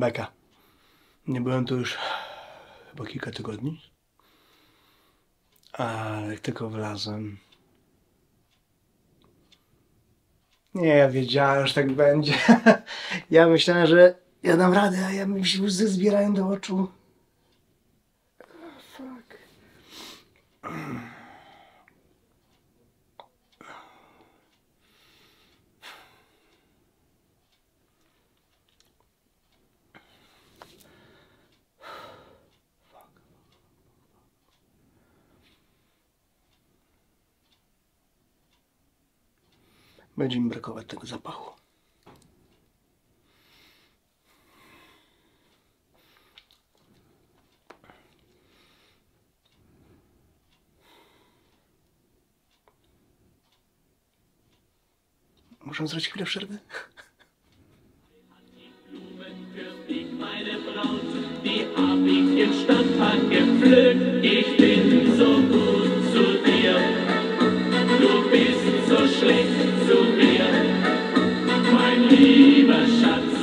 Beka. Nie byłem tu już chyba kilka tygodni. A jak tylko wlazłem... Nie, ja wiedziałem, że tak będzie. Ja myślałem, że ja dam radę, a ja mi się łzy zbierają do oczu. Fuck. Będzie mi brakować tego zapachu. Muszę zrobić chwilę przerwy. Meine Braut, die hab ich im Stadtpark gepflückt. Ich bin so gut zu dir, du bist so schlecht zu mir, mein lieber Schatz.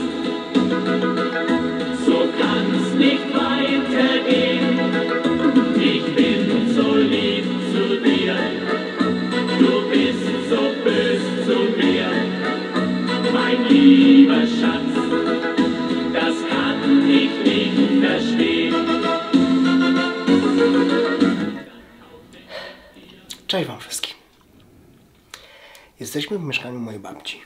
So kann's nicht weitergehen, ich bin so lieb zu dir, du bist so bös zu mir, mein lieber Schatz. Das kann ich nicht verstehen. Cześć wam wszystkim. Jesteśmy w mieszkaniu mojej babci.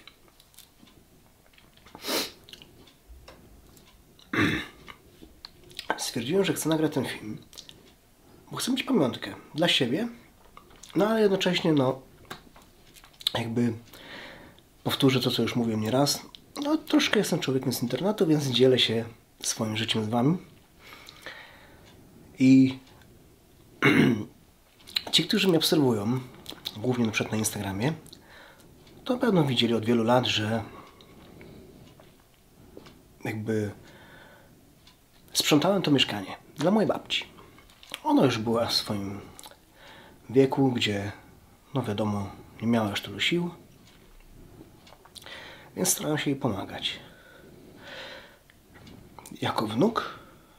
Stwierdziłem, że chcę nagrać ten film, bo chcę mieć pamiątkę dla siebie, no ale jednocześnie jakby powtórzę to, co już mówiłem nieraz. No troszkę jestem człowiekiem z internetu, więc dzielę się swoim życiem z wami. I ci, którzy mnie obserwują, głównie na przykład na Instagramie, to na pewno widzieli od wielu lat, że jakby sprzątałem to mieszkanie dla mojej babci. Ona już była w swoim wieku, gdzie, no wiadomo, nie miała już tylu sił, więc starałem się jej pomagać. Jako wnuk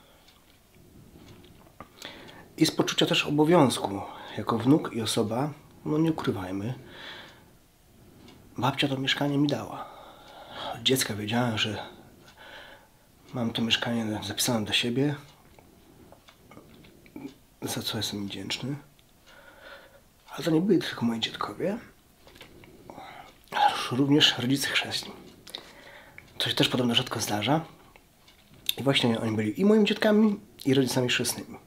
i z poczucia też obowiązku, jako wnuk i osoba, no nie ukrywajmy, babcia to mieszkanie mi dała. Od dziecka wiedziałem, że mam to mieszkanie zapisane dla siebie, za co jestem im wdzięczny. Ale to nie byli tylko moi dziadkowie, ale również rodzice chrzestni. To się też podobno rzadko zdarza. I właśnie oni byli i moimi dziadkami, i rodzicami chrzestnymi.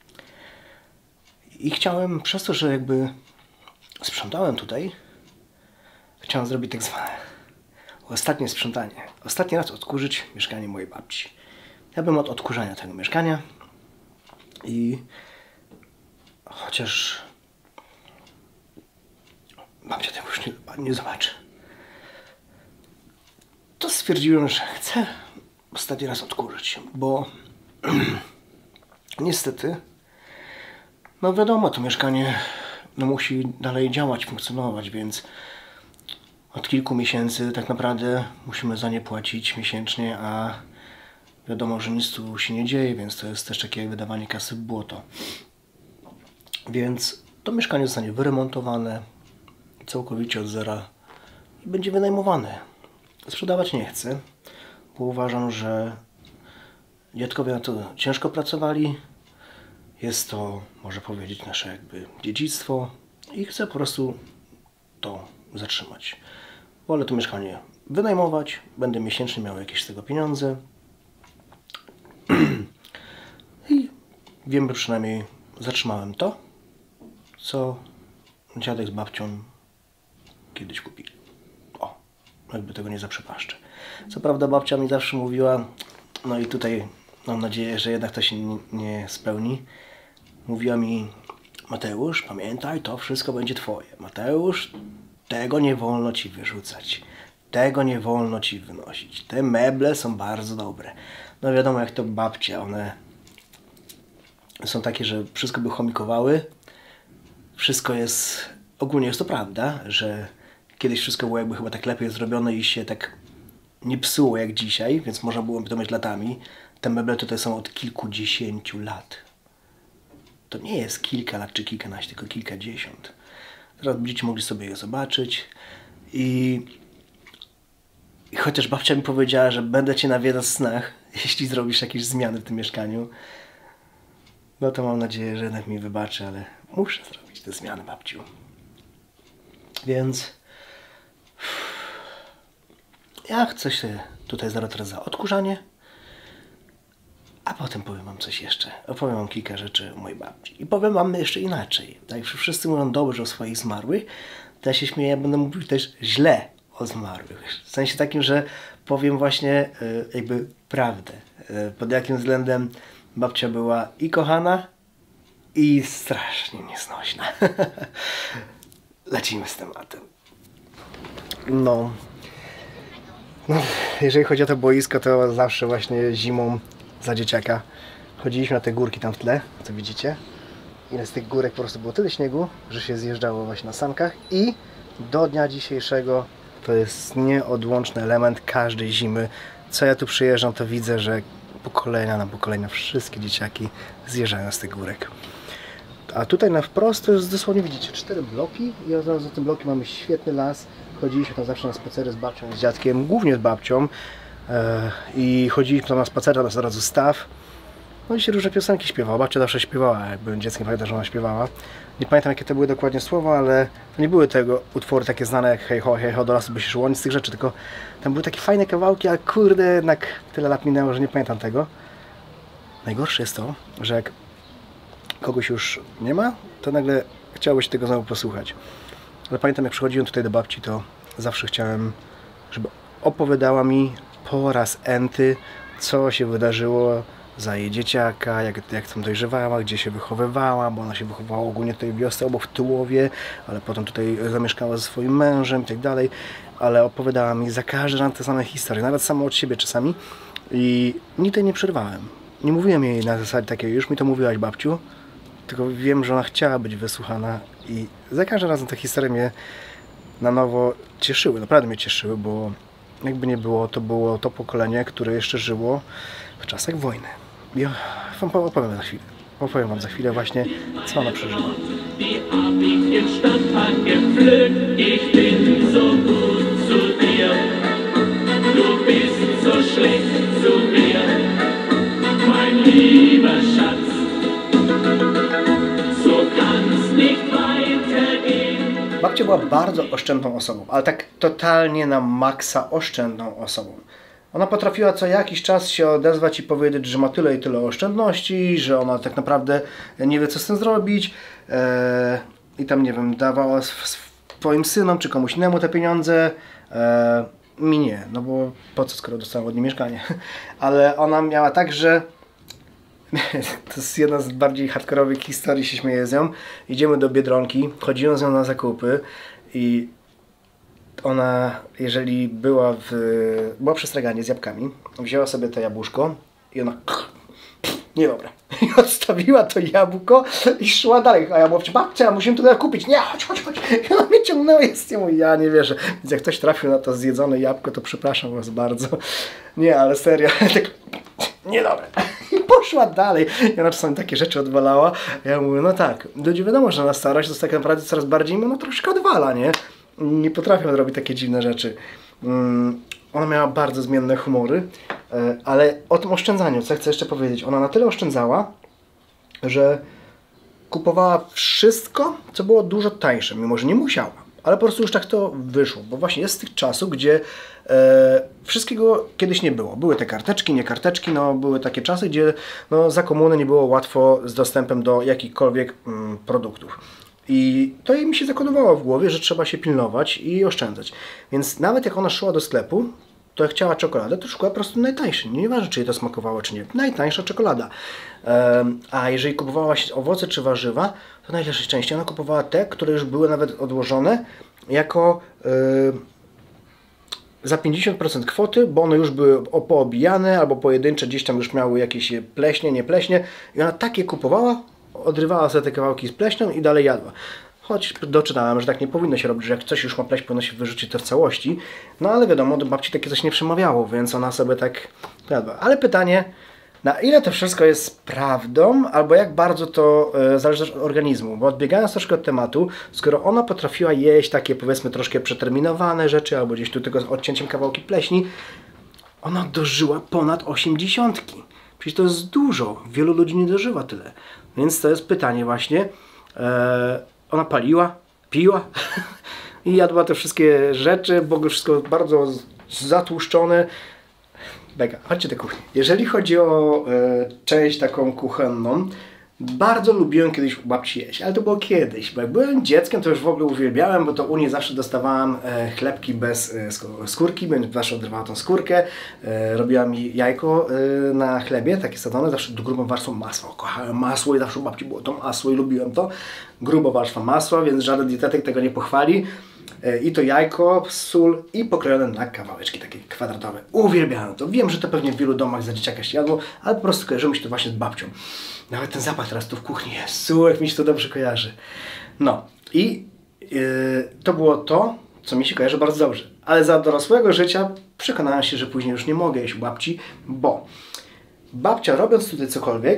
I chciałem, przez to, że jakby sprzątałem tutaj, chciałem zrobić tak zwane ostatnie sprzątanie. Ostatni raz odkurzyć mieszkanie mojej babci. Ja bym od odkurzania tego mieszkania i chociaż babcia tego już nie zobaczy, to stwierdziłem, że chcę ostatni raz odkurzyć, bo niestety, no wiadomo, to mieszkanie musi dalej działać, funkcjonować, więc od kilku miesięcy tak naprawdę musimy za nie płacić miesięcznie, a wiadomo, że nic tu się nie dzieje, więc to jest też takie wydawanie kasy w błoto. Więc to mieszkanie zostanie wyremontowane całkowicie od zera i będzie wynajmowane. Sprzedawać nie chcę, bo uważam, że dziadkowie na to ciężko pracowali. Jest to, można powiedzieć, nasze jakby dziedzictwo i chcę po prostu to zatrzymać. Wolę to mieszkanie wynajmować, będę miesięcznie miał jakieś z tego pieniądze i wiem, że przynajmniej zatrzymałem to, co dziadek z babcią kiedyś kupili. O, jakby tego nie zaprzepaszczę. Co prawda babcia mi zawsze mówiła, no i tutaj mam nadzieję, że jednak to się nie spełni. Mówiła mi: Mateusz, pamiętaj, to wszystko będzie twoje. Mateusz, tego nie wolno ci wyrzucać. Tego nie wolno ci wynosić. Te meble są bardzo dobre. No wiadomo, jak to babcia, one są takie, że wszystko by chomikowały. Wszystko jest, ogólnie jest to prawda, że kiedyś wszystko było jakby chyba tak lepiej zrobione i się tak nie psuło jak dzisiaj, więc można było to mieć latami. Te meble tutaj są od kilkudziesięciu lat. To nie jest kilka lat czy kilkanaście, tylko kilkadziesiąt. Teraz będziecie mogli sobie je zobaczyć. I chociaż babcia mi powiedziała, że będę cię nawiedzał w snach, jeśli zrobisz jakieś zmiany w tym mieszkaniu, no to mam nadzieję, że jednak mi wybaczy, ale muszę zrobić te zmiany, babciu. Więc ja chcę się tutaj zaraz teraz za odkurzanie, a potem powiem wam coś jeszcze. Opowiem wam kilka rzeczy o mojej babci. I powiem wam jeszcze inaczej. Tak jak wszyscy mówią dobrze o swoich zmarłych, to ja się śmieję, ja będę mówił też źle o zmarłych. W sensie takim, że powiem właśnie jakby prawdę. Pod jakim względem babcia była i kochana, i strasznie nieznośna. Lecimy z tematem. No, jeżeli chodzi o to boisko, to zawsze właśnie zimą za dzieciaka chodziliśmy na te górki tam w tle, co widzicie. Ile z tych górek po prostu było tyle śniegu, że się zjeżdżało właśnie na sankach i do dnia dzisiejszego to jest nieodłączny element każdej zimy. Co ja tu przyjeżdżam, to widzę, że pokolenia na pokolenia wszystkie dzieciaki zjeżdżają z tych górek. A tutaj na wprost to jest dosłownie, widzicie, 4 bloki i od razu za tym blokiem mamy świetny las. Chodziliśmy tam zawsze na spacery z babcią i z dziadkiem, głównie z babcią. I chodziliśmy tam na spacery, tam jest od razu staw. No i się różne piosenki śpiewała. Babcia zawsze śpiewała, jak byłem dzieckiem, pamiętam, że ona śpiewała. Nie pamiętam, jakie to były dokładnie słowa, ale to nie były tego utwory takie znane jak hej ho, do lasu by się szło, nic z tych rzeczy, tylko tam były takie fajne kawałki, ale kurde, jednak tyle lat minęło, że nie pamiętam tego. Najgorsze jest to, że jak kogoś już nie ma, to nagle chciało się tego znowu posłuchać. Ale pamiętam, jak przychodziłem tutaj do babci, to zawsze chciałem, żeby opowiadała mi po raz enty, co się wydarzyło za jej dzieciaka, jak tam dojrzewała, gdzie się wychowywała, bo ona się wychowała ogólnie tutaj w wiosce obok w Tułowie, ale potem tutaj zamieszkała ze swoim mężem i tak dalej, ale opowiadała mi za każdy raz te same historie, nawet samo od siebie czasami i nigdy nie przerwałem. Nie mówiłem jej na zasadzie takiej, już mi to mówiłaś, babciu, tylko wiem, że ona chciała być wysłuchana i za każdym razem te historie mnie na nowo cieszyły, naprawdę mnie cieszyły, bo jakby nie było to pokolenie, które jeszcze żyło w czasach wojny. Ja wam opowiem wam za chwilę właśnie, co ona przeżyła. Die hab ich im Stadtpark gepflückt. Ich bin so gut zu dir. Du bist so schlecht zu mir, mein lieber Schatz. So kann's nicht weitergehen. Babcia była bardzo oszczędną osobą, ale tak totalnie na maksa oszczędną osobą. Ona potrafiła co jakiś czas się odezwać i powiedzieć, że ma tyle i tyle oszczędności, że ona tak naprawdę nie wie, co z tym zrobić i tam, nie wiem, dawała swoim synom czy komuś innemu te pieniądze. Mi nie, no bo po co, skoro dostała od niej mieszkanie. Ale ona miała tak, że to jest jedna z bardziej hardkorowych historii, się śmieję z nią. Idziemy do Biedronki, chodziłem z nią na zakupy i ona, jeżeli była przy straganie z jabłkami, wzięła sobie to jabłuszko i ona niedobra. I odstawiła to jabłko i szła dalej. A ja mówię, babcia, musimy tutaj kupić. Nie, chodź. I ona mnie ciągnęła i z tym, ja nie wierzę. Więc jak ktoś trafił na to zjedzone jabłko, to przepraszam was bardzo. Nie, ale serio, tak niedobre. I poszła dalej. I ona czasami takie rzeczy odwalała. Ja mówię, no tak, ludzie wiadomo, że na starość to jest tak naprawdę coraz bardziej, no troszkę odwala, nie? Nie potrafią robić takie dziwne rzeczy. Ona miała bardzo zmienne humory, ale o tym oszczędzaniu, co chcę jeszcze powiedzieć. Ona na tyle oszczędzała, że kupowała wszystko, co było dużo tańsze, mimo że nie musiała. Ale po prostu już tak to wyszło, bo właśnie jest z tych czasów, gdzie wszystkiego kiedyś nie było. Były te karteczki, nie karteczki, no były takie czasy, gdzie no, za komuny nie było łatwo z dostępem do jakichkolwiek produktów. I to jej mi się zakodowało w głowie, że trzeba się pilnować i oszczędzać. Więc nawet jak ona szła do sklepu, to jak chciała czekoladę, to szukała po prostu najtańszej. Nieważne, czy jej to smakowało, czy nie. Najtańsza czekolada. A jeżeli kupowała się owoce czy warzywa, to najczęściej ona kupowała te, które już były nawet odłożone jako za 50% kwoty, bo one już były poobijane albo pojedyncze, gdzieś tam już miały jakieś pleśnie, nie pleśnie. I ona takie kupowała, odrywała sobie te kawałki z pleśnią i dalej jadła. Choć doczytałem, że tak nie powinno się robić, że jak coś już ma pleść, powinno się wyrzucić to w całości. No ale wiadomo, do babci takie coś nie przemawiało, więc ona sobie tak jadła. Ale pytanie, na ile to wszystko jest prawdą, albo jak bardzo to zależy od organizmu. Bo odbiegając troszkę od tematu, skoro ona potrafiła jeść takie powiedzmy troszkę przeterminowane rzeczy, albo gdzieś tu tylko z odcięciem kawałki pleśni, ona dożyła ponad 80. Przecież to jest dużo. Wielu ludzi nie dożywa tyle. Więc to jest pytanie właśnie. Ona paliła, piła i jadła te wszystkie rzeczy, w ogóle wszystko bardzo zatłuszczone. Beka, chodźcie do kuchni. Jeżeli chodzi o część taką kuchenną, bardzo lubiłem kiedyś u babci jeść, ale to było kiedyś, bo jak byłem dzieckiem, to już w ogóle uwielbiałem, bo to u niej zawsze dostawałam chlebki bez skórki, więc zawsze odrywała tą skórkę, robiła mi jajko na chlebie, takie sadzone, zawsze grubą warstwą masła. Kochałem masło i zawsze u babci było to masło i lubiłem to. Gruba warstwa masła, więc żaden dietetyk tego nie pochwali. I to jajko, sól i pokrojone na kawałeczki takie kwadratowe. Uwielbiałem to. Wiem, że to pewnie w wielu domach za dzieciaka się jadło, ale po prostu kojarzy mi się to właśnie z babcią. Nawet ten zapach teraz tu w kuchni jest. Jak mi się to dobrze kojarzy. No i to było to, co mi się kojarzy bardzo dobrze. Ale za dorosłego życia przekonałem się, że później już nie mogę jeść u babci, bo babcia, robiąc tutaj cokolwiek,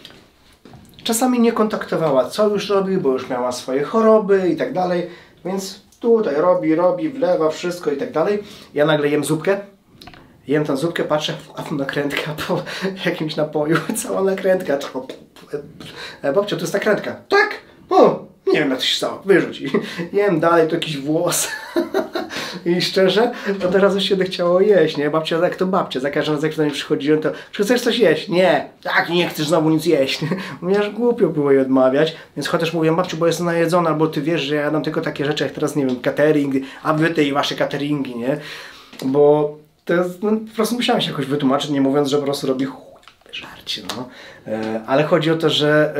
czasami nie kontaktowała, co już robi, bo już miała swoje choroby i tak dalej, więc tutaj robi, wlewa wszystko i tak dalej. Ja nagle jem zupkę. Jem tę zupkę, patrzę, a nakrętka po jakimś napoju. Cała nakrętka. Babcia, to jest nakrętka. Tak? O, nie wiem, jak to się stało. Wyrzuć. Jem dalej, to jakiś włos. I szczerze, to teraz już się nie chciało jeść, nie? Babcia, jak to babcia. Za każdym razem, jak do niej przychodziłem, to czy chcesz coś jeść? Nie. Tak, nie chcesz znowu nic jeść. Mnie aż głupio było jej odmawiać. Więc chociaż mówię, babciu, bo jestem najedzona, albo ty wiesz, że ja jadam tylko takie rzeczy, jak teraz, nie wiem, catering, a wy te i wasze cateringi, nie? Bo to jest, no, po prostu musiałem się jakoś wytłumaczyć, nie mówiąc, że po prostu robi żarcie, no. Ale chodzi o to, że...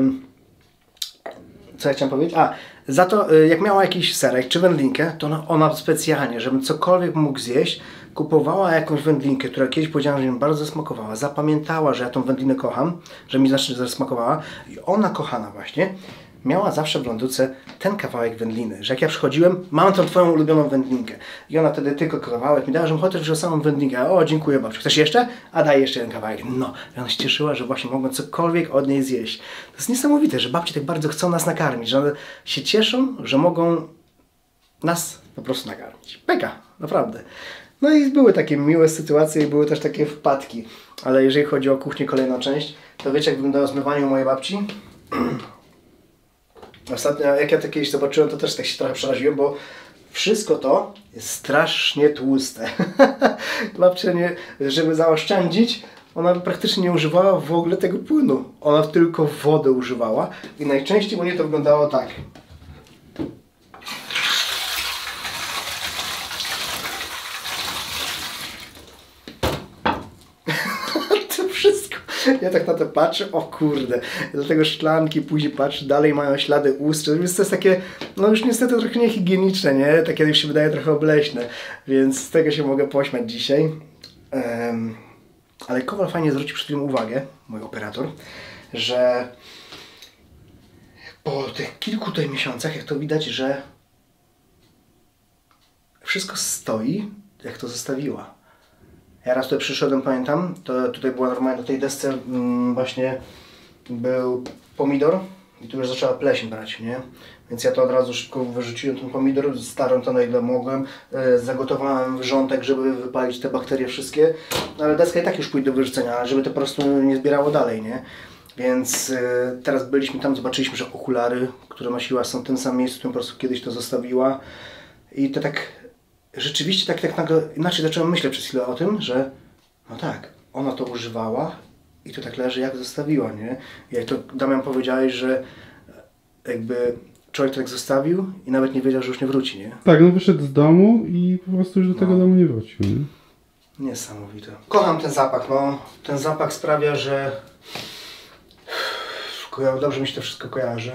co ja chciałem powiedzieć? Za to, jak miała jakiś serek czy wędlinkę, to ona specjalnie, żebym cokolwiek mógł zjeść, kupowała jakąś wędlinkę, która kiedyś powiedziała, że mi bardzo zasmakowała. Zapamiętała, że ja tą wędlinę kocham, że mi znacznie zasmakowała. I ona, kochana właśnie, miała zawsze w lodówce ten kawałek wędliny, że jak ja przychodziłem, mam tą twoją ulubioną wędlinkę. I ona wtedy tylko kawałek mi dała, żebym chociaż wziął samą wędlinkę. O, dziękuję babciu. Chcesz jeszcze? A daj jeszcze jeden kawałek. No. I ona się cieszyła, że właśnie mogłem cokolwiek od niej zjeść. To jest niesamowite, że babci tak bardzo chcą nas nakarmić, że one się cieszą, że mogą nas po prostu nakarmić. Peka, naprawdę. No i były takie miłe sytuacje i były też takie wpadki. Ale jeżeli chodzi o kuchnię, kolejną część, to wiecie, jak wyglądało zmywanie u mojej babci? Ostatnio, jak ja to kiedyś zobaczyłem, to też tak się trochę przeraziłem, bo wszystko to jest strasznie tłuste. Babcia, żeby zaoszczędzić, ona praktycznie nie używała w ogóle tego płynu. Ona tylko wodę używała i najczęściej u niej to wyglądało tak. To wszystko. Ja tak na to patrzę, o kurde, dlatego szklanki później patrzę, dalej mają ślady ust, więc to jest takie, no już niestety trochę niehigieniczne, nie? Takie już się wydaje trochę obleśne, więc z tego się mogę pośmiać dzisiaj. Ale Kowal fajnie zwrócił przed chwilą uwagę, mój operator, że po tych kilku tutaj miesiącach, jak to widać, że wszystko stoi, jak to zostawiła. Ja raz tutaj przyszedłem, pamiętam, to tutaj była normalnie na tej desce właśnie był pomidor i tu już zaczęła pleśń brać, nie? Więc ja to od razu szybko wyrzuciłem ten pomidor, starłem to na ile mogłem, zagotowałem wrzątek, żeby wypalić te bakterie wszystkie, ale deska i tak już pójdzie do wyrzucenia, ale żeby to po prostu nie zbierało dalej, nie? Więc teraz byliśmy tam, zobaczyliśmy, że okulary, które nosiła, są w tym samym miejscu, w którym po prostu kiedyś to zostawiła i to tak... Rzeczywiście tak nagle inaczej zacząłem myśleć przez chwilę o tym, że no tak, ona to używała i to tak leży jak zostawiła, nie? Jak to Damian powiedziałeś, że jakby człowiek to tak zostawił i nawet nie wiedział, że już nie wróci, nie? Tak, no wyszedł z domu i po prostu już do tego domu nie wrócił, nie? Niesamowite. Kocham ten zapach, no. Ten zapach sprawia, że dobrze mi się to wszystko kojarzy.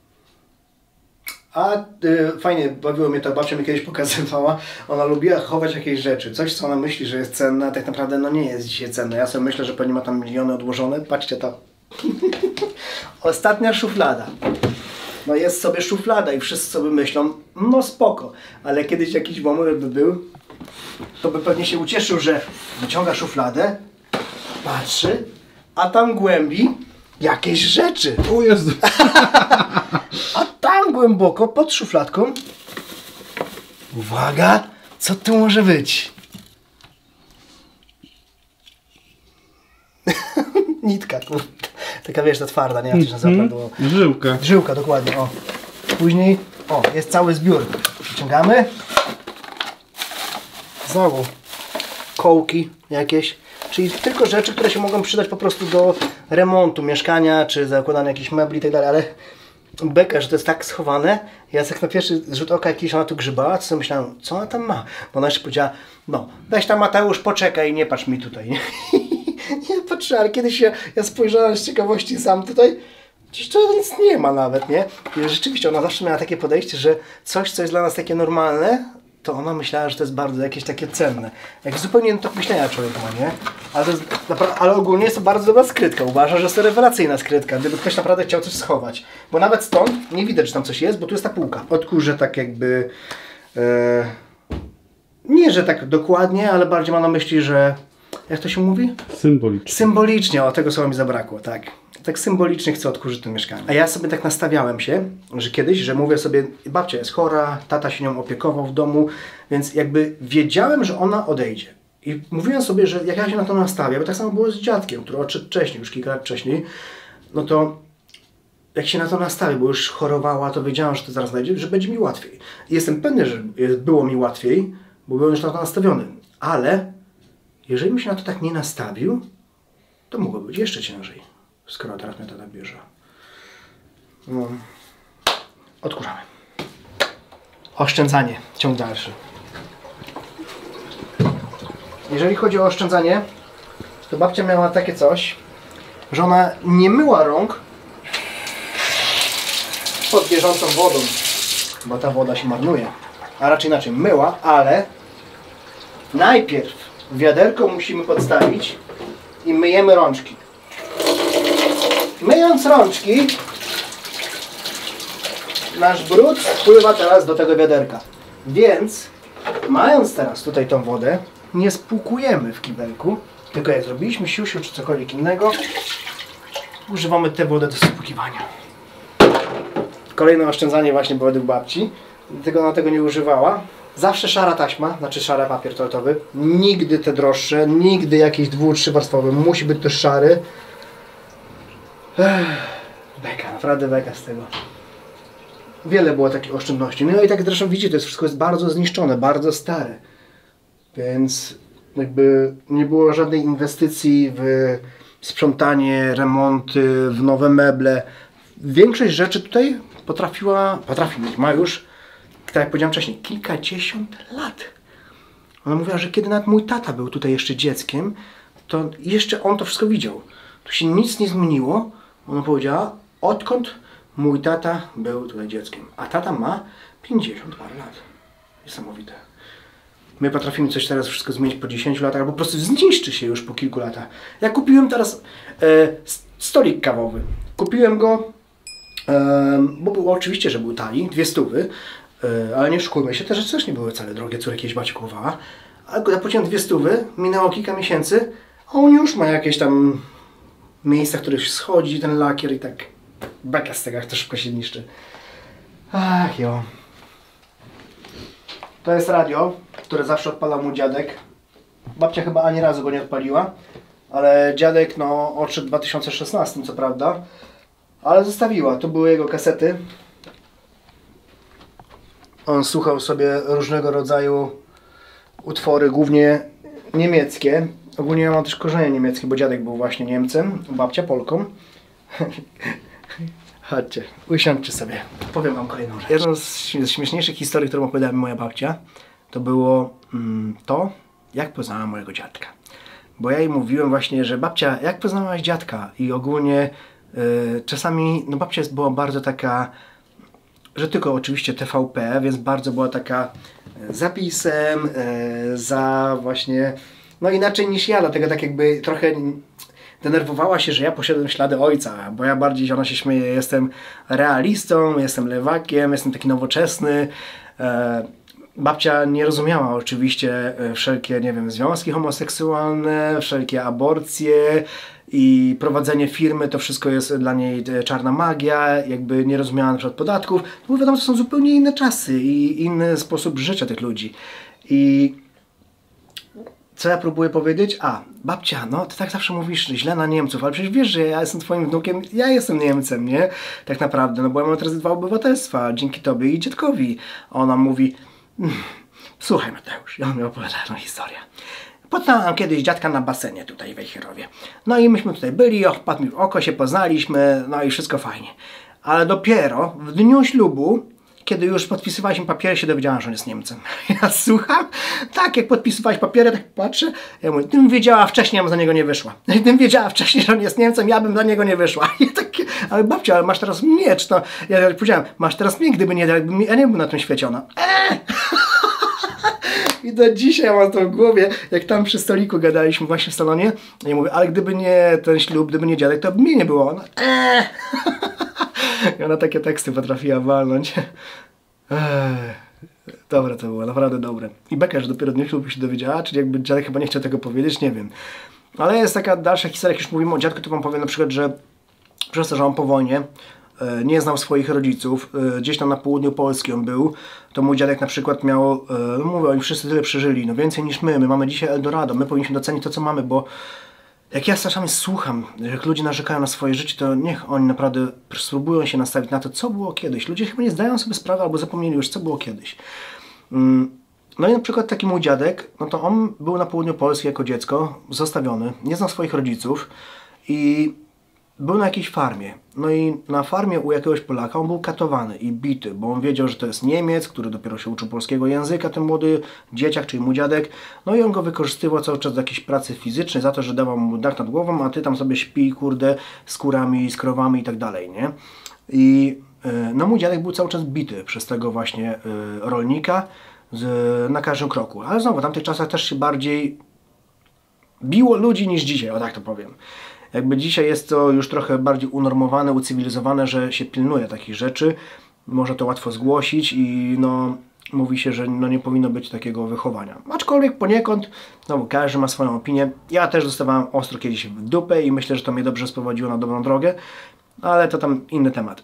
A fajnie, bawiło mnie to, babcia mi kiedyś pokazywała, ona lubiła chować jakieś rzeczy, coś co ona myśli, że jest cenne, a tak naprawdę no nie jest dzisiaj cenne. Ja sobie myślę, że pewnie ma tam miliony odłożone, patrzcie to. Ostatnia szuflada. no jest sobie szuflada i wszyscy sobie myślą, no spoko, ale kiedyś jakiś moment by był, to by pewnie się ucieszył, że wyciąga szufladę, patrzy, a tam głębi jakieś rzeczy. O Jezu! A tam głęboko, pod szufladką, uwaga, co tu może być? Nitka, taka wiesz, ta twarda, nie wiem jak to się nazywa. Żyłka. Żyłka, dokładnie, o. Później, o, jest cały zbiór. Wyciągamy. Znowu kołki jakieś, czyli tylko rzeczy, które się mogą przydać po prostu do remontu mieszkania, czy zakładania jakichś mebli i tak dalej, ale beka, że to jest tak schowane. Ja tak na pierwszy rzut oka jakiś ona tu grzybała, to sobie myślałem, co ona tam ma? Bo ona jeszcze powiedziała, no, weź tam Mateusz, poczekaj, nie patrz mi tutaj. Ja patrzę, ale kiedyś ja spojrzałem z ciekawości sam tutaj, gdzieś to nic nie ma nawet, nie? I rzeczywiście ona zawsze miała takie podejście, że coś, co jest dla nas takie normalne, to ona myślała, że to jest bardzo jakieś takie cenne. Jak zupełnie inny tok myślenia człowiek ma, nie? Ale, to jest ale ogólnie jest to bardzo dobra skrytka. Uważam, że jest to rewelacyjna skrytka, gdyby ktoś naprawdę chciał coś schować. Bo nawet stąd nie widać, że tam coś jest, bo tu jest ta półka. Odkurzę tak jakby... nie, że tak dokładnie, ale bardziej ma na myśli, że... Jak to się mówi? Symbolicznie. Symbolicznie, o tego słowa mi zabrakło, tak. Tak symbolicznie chcę odkurzyć to mieszkanie. A ja sobie tak nastawiałem się, że kiedyś, że mówię sobie, babcia jest chora, tata się nią opiekował w domu, więc jakby wiedziałem, że ona odejdzie. I mówiłem sobie, że jak ja się na to nastawię, bo tak samo było z dziadkiem, który odszedł wcześniej, już kilka lat wcześniej, no to jak się na to nastawię, bo już chorowała, to wiedziałem, że to zaraz znajdzie, że będzie mi łatwiej. I jestem pewny, że było mi łatwiej, bo byłem już na to nastawiony. Ale jeżeli bym się na to tak nie nastawił, to mogłoby być jeszcze ciężej, skoro teraz mnie to tak bierze. No. Odkurzamy. Oszczędzanie. Ciąg dalszy. Jeżeli chodzi o oszczędzanie, to babcia miała takie coś, że ona nie myła rąk pod bieżącą wodą, bo ta woda się marnuje. A raczej inaczej, myła, ale najpierw wiaderko musimy podstawić i myjemy rączki. Myjąc rączki, nasz brud wpływa teraz do tego wiaderka. Więc, mając teraz tutaj tą wodę, nie spłukujemy w kibelku, tylko jak zrobiliśmy siusiu czy cokolwiek innego, używamy tę wodę do spłukiwania. Kolejne oszczędzanie właśnie było według babci, dlatego ona tego nie używała. Zawsze szara taśma, znaczy szary papier toaletowy. Nigdy te droższe, nigdy jakieś 2-3 warstwowe. Musi być też szary. Beka, naprawdę beka z tego. Wiele było takich oszczędności. No i tak zresztą widzicie, to wszystko jest bardzo zniszczone, bardzo stare. Więc jakby nie było żadnej inwestycji w sprzątanie, remonty, w nowe meble. Większość rzeczy tutaj potrafi mieć, ma już, tak jak powiedziałem wcześniej, kilkadziesiąt lat. Ona mówiła, że kiedy nawet mój tata był tutaj jeszcze dzieckiem, to jeszcze on to wszystko widział. Tu się nic nie zmieniło. Ona powiedziała, odkąd mój tata był tutaj dzieckiem. A tata ma 50 parę lat. Niesamowite. My potrafimy coś teraz wszystko zmienić po 10 latach, albo po prostu zniszczy się już po kilku latach. Ja kupiłem teraz stolik kawowy. Kupiłem go, bo było oczywiście, że był tani, 200, ale nie szukujmy się, te rzeczy też nie były wcale drogie, co jakieś babcia kupowała. Ale ja płaciłem 200, minęło kilka miesięcy, a on już ma jakieś tam miejsca, w których schodzi ten lakier i tak beka z tego, jak to szybko się niszczy. Ach jo. To jest radio, które zawsze odpalał mu dziadek. Babcia chyba ani razu go nie odpaliła, ale dziadek no odszedł w 2016, co prawda, ale zostawiła. Tu były jego kasety. On słuchał sobie różnego rodzaju utwory, głównie niemieckie. Ogólnie ja mam też korzenie niemieckie, bo dziadek był właśnie Niemcem, babcia Polką. Chodźcie, usiądźcie sobie. Powiem wam kolejną rzecz. Jedną z śmieszniejszych historii, którą opowiadała mi moja babcia, to było to, jak poznała mojego dziadka. Bo ja jej mówiłem właśnie, że babcia, jak poznałaś dziadka? I ogólnie czasami, no babcia była bardzo taka, że tylko oczywiście TVP, więc bardzo była taka zapisem, za właśnie, no inaczej niż ja, dlatego tak jakby trochę denerwowała się, że ja poszedłem w ślady ojca, bo ja bardziej, ona się śmieje, jestem realistą, jestem lewakiem, jestem taki nowoczesny. Babcia nie rozumiała oczywiście wszelkie, nie wiem, związki homoseksualne, wszelkie aborcje i prowadzenie firmy, to wszystko jest dla niej czarna magia, jakby nie rozumiała na przykład podatków, bo wiadomo, to są zupełnie inne czasy i inny sposób życia tych ludzi. I co ja próbuję powiedzieć? Babcia, no ty tak zawsze mówisz źle na Niemców, ale przecież wiesz, że ja jestem twoim wnukiem, ja jestem Niemcem, nie? Tak naprawdę, no bo ja mam teraz 2 obywatelstwa, dzięki tobie i dziadkowi. A ona mówi, słuchaj Mateusz, ja mi opowiadam tą historię. Poznałam kiedyś dziadka na basenie tutaj w Wejherowie. No i myśmy tutaj byli, wpadł mi w oko, się poznaliśmy, no i wszystko fajnie. Ale dopiero w dniu ślubu, kiedy już podpisywaliśmy papiery, się dowiedziałam, że on jest Niemcem. Ja słucham, tak jak podpisywałeś papiery, tak patrzę, ja mówię, gdybym wiedziała wcześniej, ja bym za niego nie wyszła. Gdybym wiedziała wcześniej, że on jest Niemcem, ja bym za niego nie wyszła. Ja tak, ale babcia, ale masz teraz miecz, no. Ja powiedziałem, masz teraz miecz, gdyby nie, ja nie był na tym świecie, ona. I do dzisiaj mam to w głowie, jak tam przy stoliku gadaliśmy właśnie w salonie. Ja mówię, ale gdyby nie ten ślub, gdyby nie dziadek, to by mnie nie było. Ona, I ona takie teksty potrafiła walnąć. Dobre to było, naprawdę dobre. I beka, że dopiero dniu ślubu się dowiedziała, czyli jakby dziadek chyba nie chciał tego powiedzieć, nie wiem. Ale jest taka dalsza historia, jak już mówimy o dziadku, to wam powiem na przykład, że przez to, że on po wojnie nie znał swoich rodziców, gdzieś tam na południu Polski on był, to mój dziadek na przykład miał, no mówię, oni wszyscy tyle przeżyli, no więcej niż my mamy dzisiaj Eldorado, my powinniśmy docenić to, co mamy, bo jak ja czasami słucham, jak ludzie narzekają na swoje życie, to niech oni naprawdę spróbują się nastawić na to, co było kiedyś. Ludzie chyba nie zdają sobie sprawy albo zapomnieli już, co było kiedyś. No i na przykład taki mój dziadek, no to on był na południu Polski jako dziecko, zostawiony, nie znał swoich rodziców i był na jakiejś farmie. No i na farmie u jakiegoś Polaka on był katowany i bity, bo on wiedział, że to jest Niemiec, który dopiero się uczył polskiego języka, ten młody dzieciak, czyli mój dziadek. No i on go wykorzystywał cały czas do jakiejś pracy fizycznej, za to, że dawał mu dach nad głową, a ty tam sobie śpi, kurde, z kurami, z krowami i tak dalej, nie? I no mój dziadek był cały czas bity przez tego właśnie rolnika na każdym kroku. Ale znowu, w tamtych czasach też się bardziej biło ludzi niż dzisiaj, o tak to powiem. Jakby dzisiaj jest to już trochę bardziej unormowane, ucywilizowane, że się pilnuje takich rzeczy. Można to łatwo zgłosić i no, mówi się, że no, nie powinno być takiego wychowania. Aczkolwiek poniekąd, no każdy ma swoją opinię. Ja też dostawałem ostro kiedyś w dupę i myślę, że to mnie dobrze sprowadziło na dobrą drogę, ale to tam inny temat.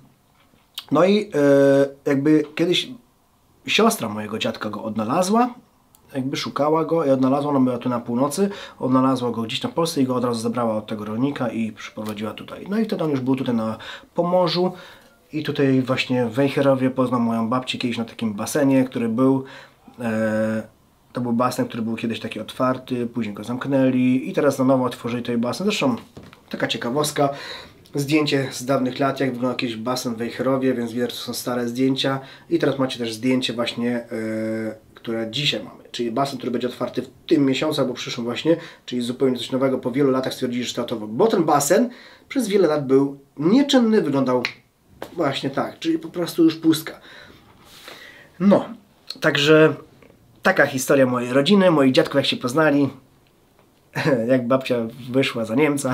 No i jakby kiedyś siostra mojego dziadka go odnalazła, jakby szukała go i odnalazła, ona była tu na północy, odnalazła go gdzieś na Polsce i go od razu zabrała od tego rolnika i przyprowadziła tutaj. No i wtedy on już był tutaj na Pomorzu i tutaj właśnie w Wejherowie poznał moją babcię kiedyś na takim basenie, który był, to był basen, który był kiedyś taki otwarty, później go zamknęli i teraz na nowo otworzyli tutaj basen. Zresztą taka ciekawostka, zdjęcie z dawnych lat, jak wyglądał jakiś basen w Wejherowie, więc widać, że to są stare zdjęcia i teraz macie też zdjęcie właśnie, które dzisiaj mamy, czyli basen, który będzie otwarty w tym miesiącu albo przyszłym właśnie, czyli zupełnie coś nowego. Po wielu latach stwierdzili, że to bo ten basen przez wiele lat był nieczynny, wyglądał właśnie tak, czyli po prostu już pustka. No, także taka historia mojej rodziny, moich dziadków jak się poznali, jak babcia wyszła za Niemca.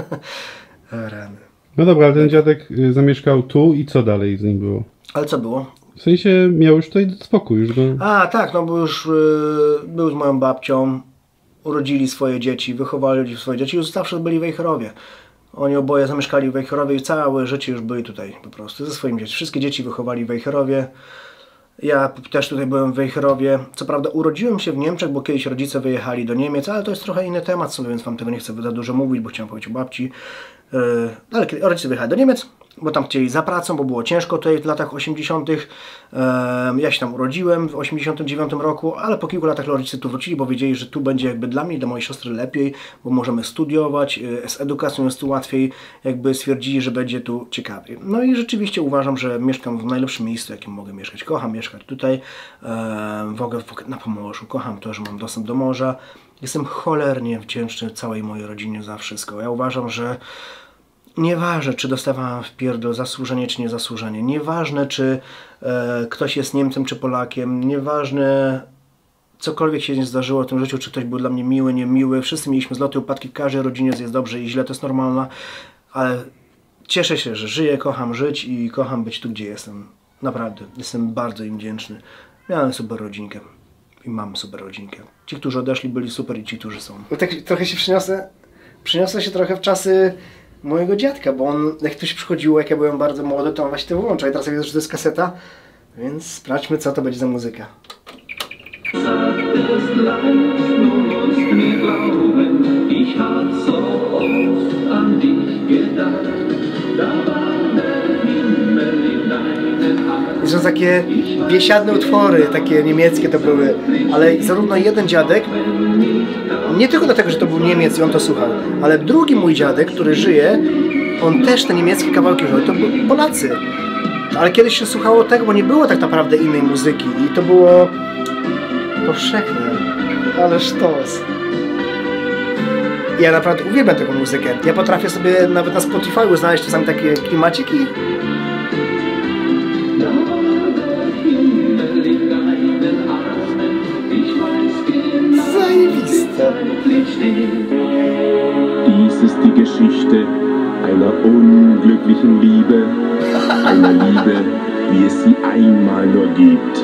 Rany. No dobra, ale ten dziadek zamieszkał tu i co dalej z nim było? Ale co było? W sensie miał już tutaj spokój, już go... A, tak, no bo już był z moją babcią, urodzili swoje dzieci, wychowali swoje dzieci, już zawsze byli w Wejherowie. Oni oboje zamieszkali w Wejherowie i całe życie już byli tutaj po prostu ze swoimi dziećmi. Wszystkie dzieci wychowali w Wejherowie. Ja też tutaj byłem w Wejherowie. Co prawda urodziłem się w Niemczech, bo kiedyś rodzice wyjechali do Niemiec, ale to jest trochę inny temat sobie, więc wam tego nie chcę za dużo mówić, bo chciałem powiedzieć o babci. Ale kiedy rodzice wyjechali do Niemiec, bo tam chcieli za pracą, bo było ciężko tutaj w latach 80. Ja się tam urodziłem w 89 roku, ale po kilku latach rodzice tu wrócili, bo wiedzieli, że tu będzie jakby dla mnie i dla mojej siostry lepiej, bo możemy studiować, z edukacją jest tu łatwiej, jakby stwierdzili, że będzie tu ciekawiej. No i rzeczywiście uważam, że mieszkam w najlepszym miejscu, jakim mogę mieszkać. Kocham mieszkać tutaj, w ogóle na Pomorzu, kocham to, że mam dostęp do morza. Jestem cholernie wdzięczny całej mojej rodzinie za wszystko. Ja uważam, że nieważne, czy dostawałem w pierdol zasłużenie, czy niezasłużenie. Nieważne, czy ktoś jest Niemcem, czy Polakiem. Nieważne, cokolwiek się nie zdarzyło w tym życiu, czy ktoś był dla mnie miły, niemiły, wszyscy mieliśmy zloty, upadki, w każdej rodzinie jest dobrze i źle, to jest normalne, ale cieszę się, że żyję, kocham żyć i kocham być tu, gdzie jestem. Naprawdę, jestem bardzo im wdzięczny. Miałem super rodzinkę i mam super rodzinkę. Ci, którzy odeszli, byli super i ci, którzy są. Tak trochę się przyniosę się trochę w czasy mojego dziadka, bo on, jak ktoś przychodziło, jak ja byłem bardzo młody, to on właśnie to włącza i teraz widzę, że to jest kaseta, więc sprawdźmy, co to będzie za muzyka. I są takie biesiadne utwory, takie niemieckie to były, ale zarówno jeden dziadek, nie tylko dlatego, że to był Niemiec i on to słuchał, ale drugi mój dziadek, który żyje, on też te niemieckie kawałki słuchał, to byli Polacy. Ale kiedyś się słuchało tego, bo nie było tak naprawdę innej muzyki i to było powszechne, ale sztos. Ja naprawdę uwielbiam taką muzykę. Ja potrafię sobie nawet na Spotify znaleźć czasami takie klimaciki. Zajebiste. Dies ist die Geschichte einer unglücklichen Liebe, einer Liebe, wie es sie einmal nur gibt.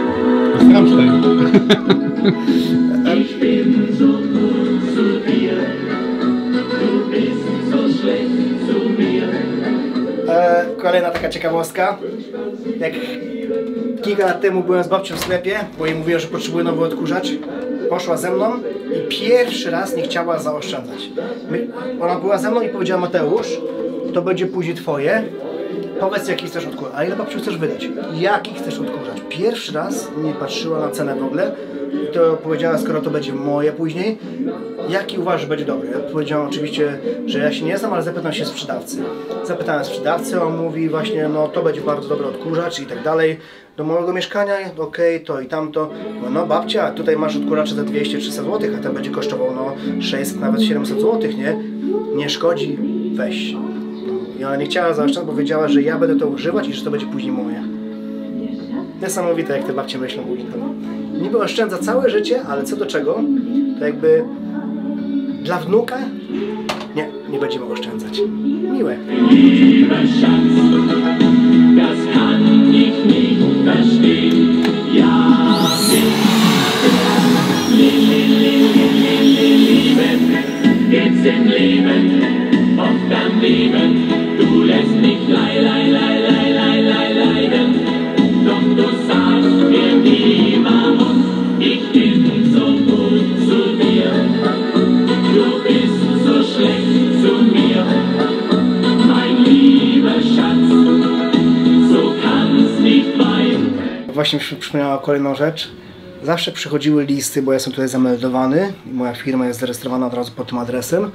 Ich bin so gut zu dir, du bist so schlecht zu mir. Kolejna taka ciekawostka. Jak kilka lat temu byłem z babcią w sklepie, bo jej mówiłem, że potrzebuję nowy odkurzacz, poszła ze mną i pierwszy raz nie chciała zaoszczędzać. Ona była ze mną i powiedziała: Mateusz, to będzie później twoje, powiedz jaki chcesz odkurzacz, a ile babciu chcesz wydać? Jaki chcesz odkurzacz? Pierwszy raz nie patrzyła na cenę w ogóle i to powiedziała, skoro to będzie moje później, jaki uważasz, że będzie dobry? Ja powiedziałem oczywiście, że ja się nie znam, ale zapytam się sprzedawcy. Zapytałem sprzedawcę, on mówi właśnie, no to będzie bardzo dobry odkurzacz i tak dalej. Do mojego mieszkania, okej, to i tamto. No babcia, tutaj masz odkurzacze za 200-300 zł, a ten będzie kosztował no 600, nawet 700 zł, nie? Nie szkodzi, weź. I ona nie chciała zaoszczędzać, bo wiedziała, że ja będę to używać i że to będzie później moje. Niesamowite, jak te babcie myślą później. Niby oszczędza całe życie, ale co do czego, to jakby dla wnuka nie będziemy oszczędzać. Miłe. Lieber Schatz, das kann ich nicht verstehen. Ja, Lieben, geht's im Leben, oft am Leben. Du lässt mich leiden, doch du sagst mir niemand, ich bin so gut zu dir. Du bist so schlecht zu mir, mein lieber Schatz, so kann's nicht weiter. Właśnie mi się przypomniała kolejną rzecz. Zawsze przychodziły listy, bo ja jestem tutaj zameldowany i moja firma jest zarejestrowana od razu pod tym adresem.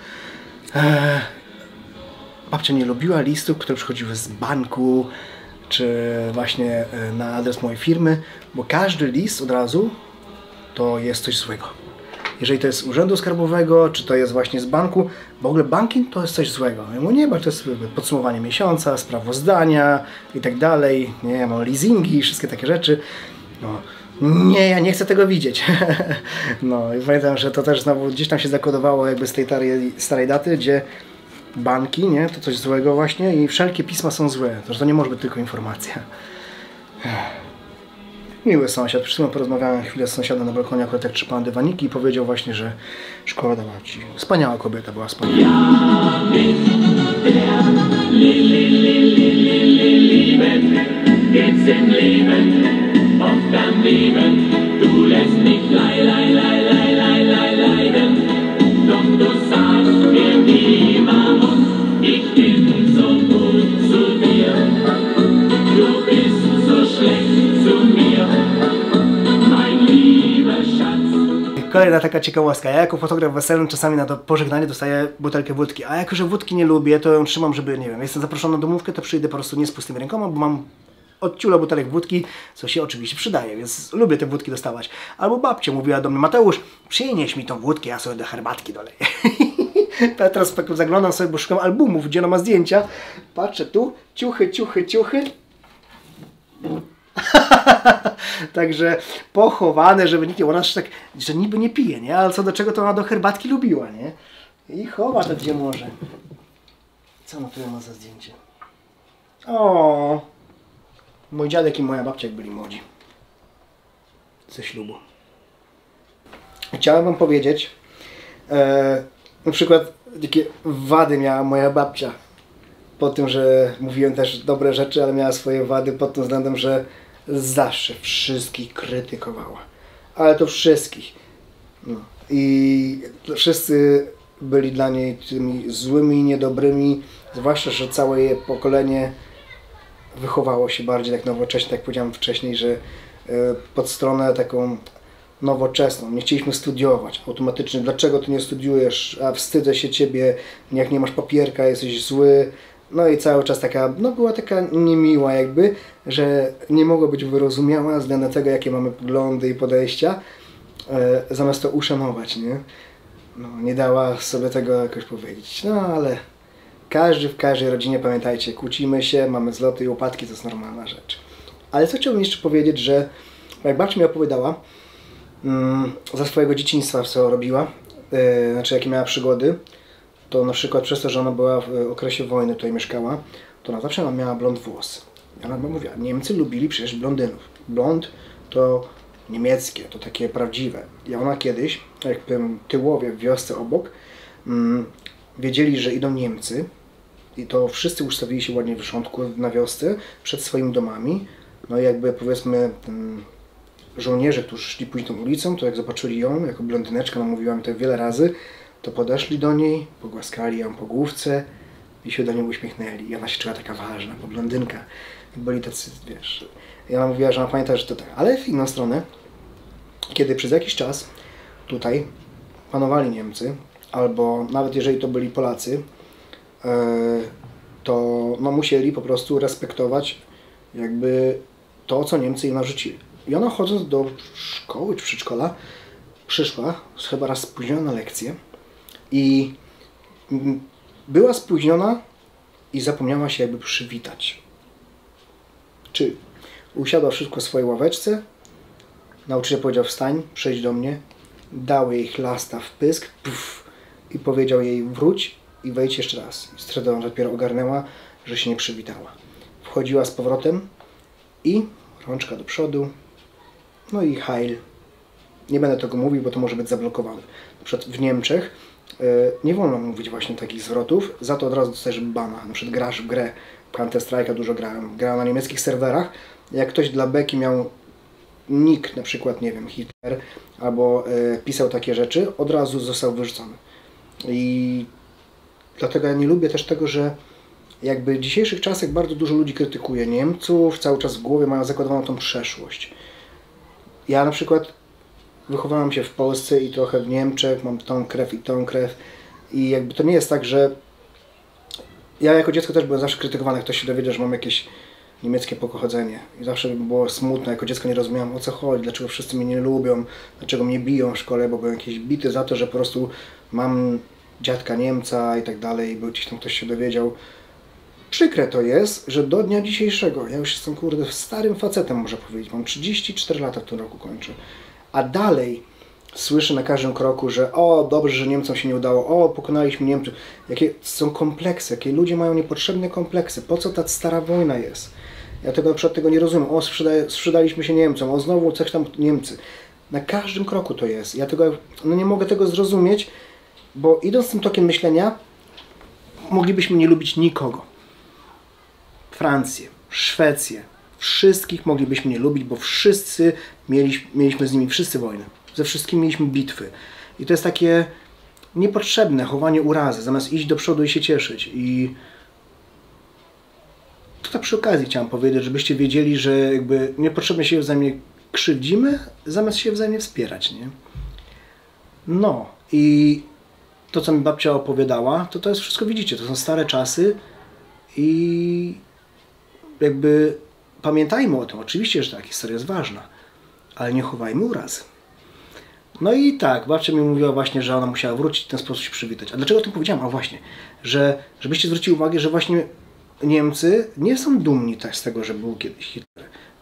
Babcia nie lubiła listów, które przychodziły z banku, czy właśnie na adres mojej firmy, bo każdy list od razu to jest coś złego. Jeżeli to jest z urzędu skarbowego, czy to jest właśnie z banku, w ogóle banking to jest coś złego. Ja mówię, nie, bo to jest podsumowanie miesiąca, sprawozdania i tak dalej. Nie, ja mam leasingi i wszystkie takie rzeczy. No. Nie, ja nie chcę tego widzieć. No i pamiętam, że to też znowu gdzieś tam się zakodowało jakby z tej starej daty, gdzie banki, nie, to coś złego właśnie i wszelkie pisma są złe. To nie może być tylko informacja. Miły sąsiad. Przed chwilą porozmawiałem chwilę z sąsiadem na balkonie, akurat jak trzepałem dywaniki i powiedział właśnie, że szkoła dała ci. Wspaniała kobieta była, wspaniała. Geht's im Leben, oft am Leben, du lässt mich leiden, doch du sagst mir niemand, ich bin so gut zu dir, du bist so schlecht zu mir, mein lieber Schatz. Kolejna taka ciekawostka. Ja jako fotograf weselny czasami na to pożegnanie dostaję butelkę wódki, a jako, że wódki nie lubię, to ją trzymam, żeby, nie wiem, jestem zaproszony na domówkę, to przyjdę po prostu nie z pustymi rękoma, bo mam od ciula butelek wódki, co się oczywiście przydaje, więc lubię te wódki dostawać. Albo babcia mówiła do mnie: Mateusz, przynieś mi tą wódkę, ja sobie do herbatki doleję. Ja teraz zaglądam sobie, bo szukam albumów, gdzie ona ma zdjęcia. Patrzę tu, ciuchy. Także pochowane, żeby nikt nie... Ona tak, że niby nie pije, nie? Ale co do czego to ona do herbatki lubiła, nie? I chowa to gdzie może. Co ona tu ma za zdjęcie? O, mój dziadek i moja babcia jak byli młodzi. Ze ślubu. Chciałem wam powiedzieć, na przykład jakie wady miała moja babcia. Po tym, że mówiłem też dobre rzeczy, ale miała swoje wady pod tym względem, że zawsze wszystkich krytykowała. Ale to wszystkich. No. I wszyscy byli dla niej tymi złymi, niedobrymi, zwłaszcza, że całe jej pokolenie wychowało się bardziej tak nowocześnie, tak jak powiedziałem wcześniej, że pod stronę taką nowoczesną. Nie chcieliśmy studiować automatycznie. Dlaczego ty nie studiujesz? A wstydzę się ciebie, jak nie masz papierka, jesteś zły. No i cały czas taka, no była taka niemiła jakby, że nie mogła być wyrozumiała względem tego, jakie mamy poglądy i podejścia, zamiast to uszanować, nie? No, nie dała sobie tego jakoś powiedzieć. No ale w każdej rodzinie, pamiętajcie, kłócimy się, mamy zloty i upadki, to jest normalna rzecz. Ale co chciałbym jeszcze powiedzieć, że jak babcia mi opowiadała za swojego dzieciństwa, co robiła, znaczy jakie miała przygody, to na przykład przez to, że ona była w okresie wojny, tutaj mieszkała, to ona zawsze miała blond włosy. I ona mówiła, Niemcy lubili przecież blondynów. Blond to niemieckie, to takie prawdziwe. I ona kiedyś, jak powiem, tyłowie w wiosce obok, wiedzieli, że idą Niemcy i to wszyscy ustawili się ładnie w rządku na wiosce przed swoimi domami. No i jakby powiedzmy żołnierze, którzy szli później tą ulicą, to jak zobaczyli ją jako blondyneczkę, no mówiłam to wiele razy, to podeszli do niej, pogłaskali ją po główce i się do niej uśmiechnęli. I ona się czuła taka ważna, bo blondynka. I byli tacy, wiesz... I ona mówiła, że ona pamięta, że to tak. Ale w inną stronę, kiedy przez jakiś czas tutaj panowali Niemcy, albo nawet jeżeli to byli Polacy, to no, musieli po prostu respektować jakby to, co Niemcy im narzucili. I ona chodząc do szkoły czy przedszkola, przyszła, chyba raz spóźniona na lekcję i była spóźniona i zapomniała się jakby przywitać. Czy usiadła wszystko w swojej ławeczce, nauczyciel powiedział wstań, przejdź do mnie, dał jej chlasta w pysk, puf, i powiedział jej wróć i wejdź jeszcze raz. I wtedy ona dopiero ogarnęła, że się nie przywitała. Wchodziła z powrotem i rączka do przodu, no i heil. Nie będę tego mówił, bo to może być zablokowane. Na przykład w Niemczech nie wolno mówić właśnie takich zwrotów, za to od razu dostajesz bana. Na przykład grasz w grę, Counter Strike'a dużo grałem na niemieckich serwerach. Jak ktoś dla beki miał nick, na przykład, nie wiem, Hitler, albo pisał takie rzeczy, od razu został wyrzucony. I dlatego ja nie lubię też tego, że jakby w dzisiejszych czasach bardzo dużo ludzi krytykuje Niemców, cały czas w głowie mają zakładowaną tą przeszłość. Ja na przykład wychowałem się w Polsce i trochę w Niemczech, mam tą krew i tą krew i jakby to nie jest tak, że ja jako dziecko też byłem zawsze krytykowany, jak ktoś się dowiedział, że mam jakieś niemieckie pochodzenie i zawsze było smutno, jako dziecko nie rozumiałem, o co chodzi, dlaczego wszyscy mnie nie lubią, dlaczego mnie biją w szkole, bo byłem jakieś bity za to, że po prostu mam dziadka Niemca i tak dalej, bo gdzieś tam ktoś się dowiedział. Przykre to jest, że do dnia dzisiejszego, ja już jestem kurde starym facetem, można powiedzieć, mam 34 lata w tym roku kończę, a dalej słyszę na każdym kroku, że o, dobrze, że Niemcom się nie udało, o, pokonaliśmy Niemców. Jakie są kompleksy, jakie ludzie mają niepotrzebne kompleksy, po co ta stara wojna jest? Ja tego na przykład tego nie rozumiem, o, sprzedaliśmy się Niemcom, o, znowu coś tam Niemcy. Na każdym kroku to jest, ja tego, no nie mogę tego zrozumieć, bo idąc tym tokiem myślenia, moglibyśmy nie lubić nikogo. Francję, Szwecję, wszystkich moglibyśmy nie lubić, bo wszyscy mieliśmy z nimi wszyscy wojny. Ze wszystkimi mieliśmy bitwy. I to jest takie niepotrzebne chowanie urazy, zamiast iść do przodu i się cieszyć. I to tak przy okazji chciałem powiedzieć, żebyście wiedzieli, że jakby niepotrzebnie się wzajemnie krzywdzimy, zamiast się wzajemnie wspierać, nie? No i to, co mi babcia opowiadała, to jest wszystko, widzicie, to są stare czasy i jakby pamiętajmy o tym. Oczywiście, że tak, historia jest ważna, ale nie chowajmy urazy. No i tak, babcia mi mówiła właśnie, że ona musiała wrócić i w ten sposób się przywitać. A dlaczego o tym powiedziałam? A właśnie, że żebyście zwrócili uwagę, że właśnie Niemcy nie są dumni tak z tego, że był kiedyś Hitler.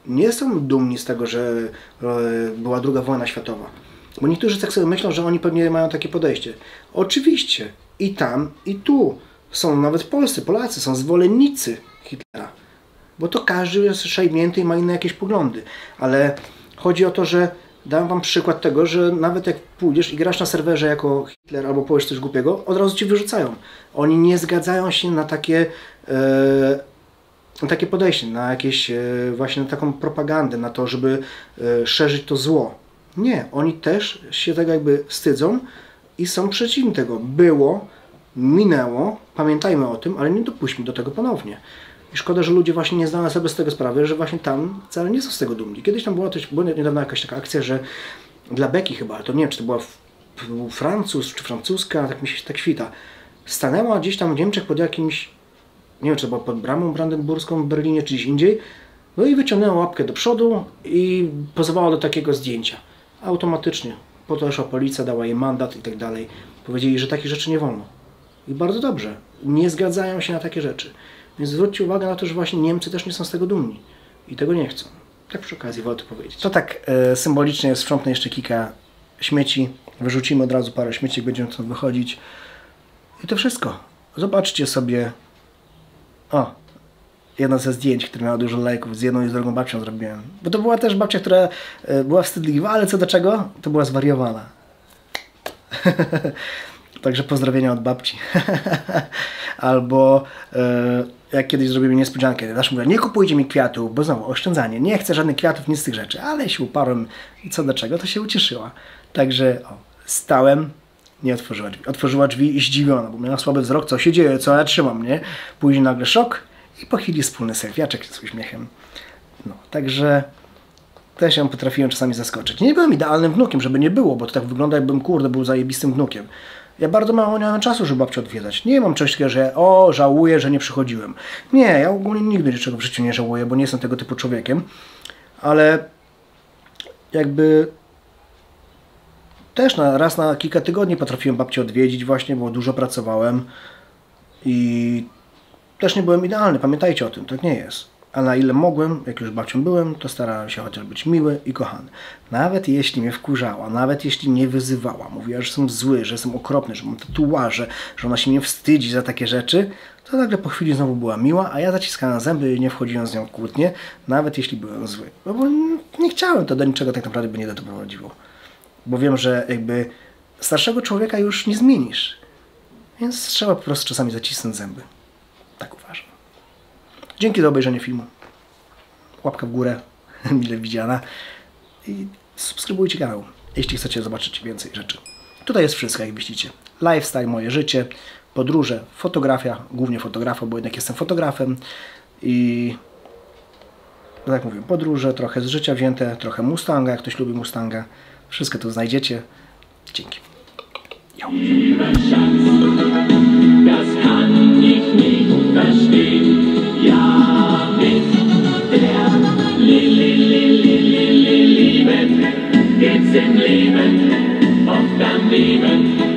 nie są dumni z tego, że była II wojna światowa. Bo niektórzy tak sobie myślą, że oni pewnie mają takie podejście. Oczywiście i tam, i tu są nawet polscy, Polacy, są zwolennicy Hitlera. Bo to każdy jest szajbnięty i ma inne jakieś poglądy. Ale chodzi o to, że dam wam przykład tego, że nawet jak pójdziesz i grasz na serwerze jako Hitler albo powiesz coś głupiego, od razu cię wyrzucają. Oni nie zgadzają się na takie podejście, na jakieś właśnie na taką propagandę, na to, żeby szerzyć to zło. Nie, oni też się tak jakby wstydzą i są przeciwni tego. Było, minęło, pamiętajmy o tym, ale nie dopuśćmy do tego ponownie. I szkoda, że ludzie właśnie nie zdają sobie z tego sprawy, że właśnie tam wcale nie są z tego dumni. Kiedyś tam była niedawno jakaś taka akcja, że dla Beki chyba, ale to nie wiem, czy to była Francuz, czy francuska, tak mi się tak świta. Stanęła gdzieś tam w Niemczech pod jakimś, nie wiem, czy to była pod bramą brandenburską w Berlinie, czy gdzieś indziej. No i wyciągnęła łapkę do przodu i pozwała do takiego zdjęcia. Automatycznie. Podeszła policja, dała jej mandat i tak dalej. Powiedzieli, że takich rzeczy nie wolno. I bardzo dobrze. Nie zgadzają się na takie rzeczy. Więc zwróćcie uwagę na to, że właśnie Niemcy też nie są z tego dumni. I tego nie chcą. Tak przy okazji wolę to powiedzieć. To tak symbolicznie sprzątnę jeszcze kilka śmieci. Wyrzucimy od razu parę śmieci, jak będziemy stąd wychodzić. I to wszystko. Zobaczcie sobie. O! Jedno ze zdjęć, które miało dużo lajków, z jedną i z drugą babcią zrobiłem. Bo to była też babcia, która była wstydliwa, ale co do czego? To była zwariowana. Także pozdrowienia od babci. Albo jak kiedyś zrobimy niespodziankę, zawsze mówię, nie kupujcie mi kwiatów, bo znowu oszczędzanie. Nie chcę żadnych kwiatów, nic z tych rzeczy. Ale się uparłem i co do czego, to się ucieszyła. Także stałem, nie otworzyła drzwi. Otworzyła drzwi i zdziwiona, bo miała słaby wzrok, co się dzieje, co ja trzymam, nie? Później nagle szok i po chwili wspólny selfiaczek z uśmiechem. No, także też ją potrafiłem czasami zaskoczyć. Nie byłem idealnym wnukiem, żeby nie było, bo to tak wygląda, jakbym, kurde, był zajebistym wnukiem. Ja bardzo mało nie mam czasu, żeby babcię odwiedzać. Nie mam czegoś takiego, że żałuję, że nie przychodziłem. Nie, ja ogólnie nigdy niczego w życiu nie żałuję, bo nie jestem tego typu człowiekiem. Ale jakby też raz na kilka tygodni potrafiłem babcię odwiedzić właśnie, bo dużo pracowałem i też nie byłem idealny, pamiętajcie o tym, tak nie jest. A na ile mogłem, jak już babcią byłem, to starałem się chociaż być miły i kochany. Nawet jeśli mnie wkurzała, nawet jeśli mnie wyzywała, mówiła, że jestem zły, że jestem okropny, że mam tatuaże, że ona się mnie wstydzi za takie rzeczy, to nagle po chwili znowu była miła, a ja zaciskałem zęby i nie wchodziłem z nią w kłótnię, nawet jeśli byłem zły. No bo nie chciałem, to do niczego tak naprawdę by nie doprowadziło. Bo wiem, że jakby starszego człowieka już nie zmienisz. Więc trzeba po prostu czasami zacisnąć zęby. Tak uważam. Dzięki za obejrzenie filmu. Łapka w górę, mile widziana. I subskrybujcie kanał, jeśli chcecie zobaczyć więcej rzeczy. Tutaj jest wszystko, jak widzicie. Lifestyle, moje życie, podróże, fotografia, głównie fotografa, bo jednak jestem fotografem. I tak jak mówię, podróże, trochę z życia wzięte, trochę Mustanga, jak ktoś lubi Mustanga. Wszystko tu znajdziecie. Dzięki. Jo. Das kann ich nicht verstehen. Ja, mit der Lieben geht's im Leben oft daneben.